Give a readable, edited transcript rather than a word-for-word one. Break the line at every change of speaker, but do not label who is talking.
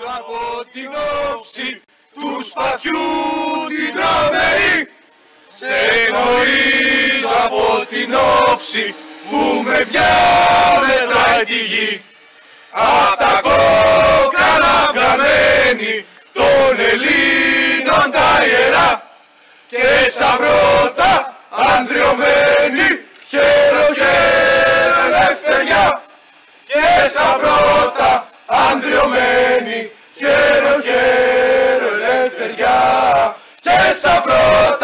από την όψη του σπαθιού την τρομερή. Σε γνωρίζω από την όψη που με διάμετράει τη γη. Απ' τα κόκκαλα βγαμένη των Ελλήνων τα ιερά και σαν πρώτα ανδριωμένη χαίρο χαίρο ελευθεριά. Και σαν πρώτα ανδριωμένη χαίρο χαίρο ελευθεριά. Και σαν πρώτα